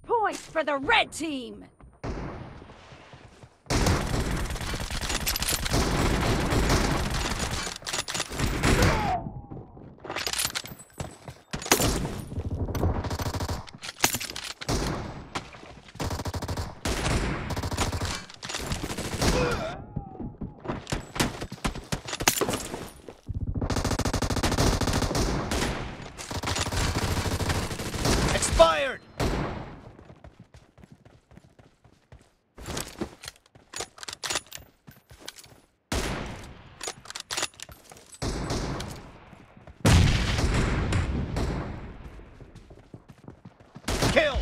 Points for the red team! Expired! Kill!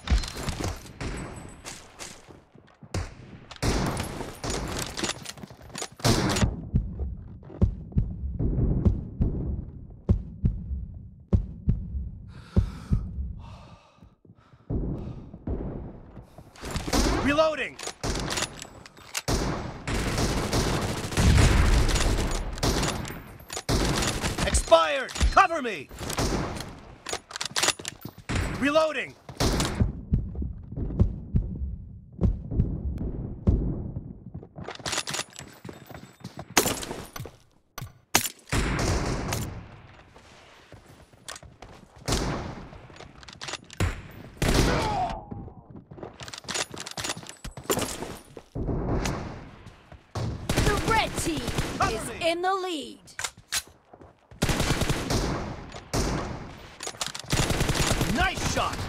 Reloading! Expired! Cover me! Reloading! Red team is in the lead. Nice shot!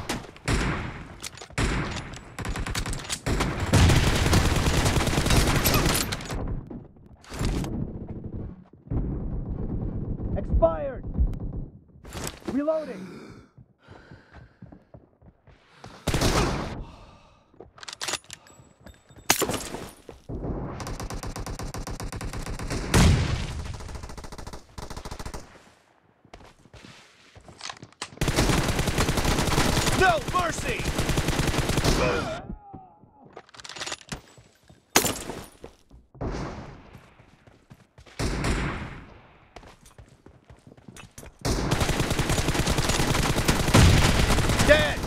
Expired! Reloading! No mercy! Dead!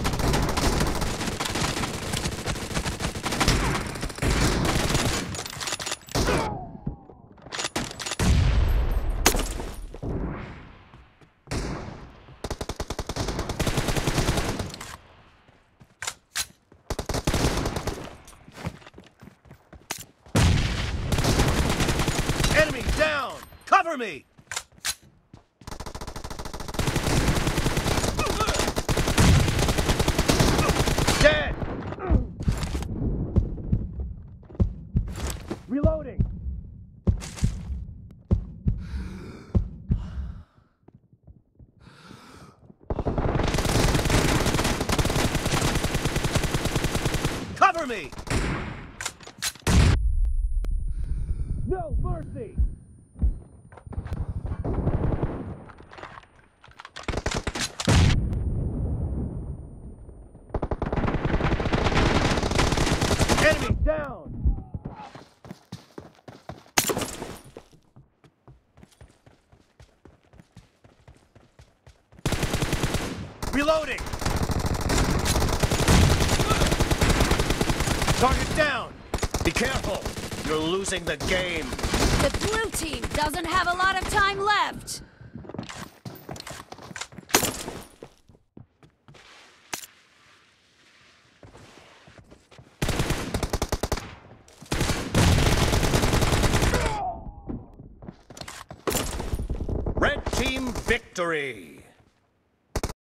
Enemy down! Cover me! Dead! Reloading! Cover me! No mercy! Enemy down! Reloading! Target down! Be careful! You're losing the game! The blue team doesn't have a lot of time left. Red team victory!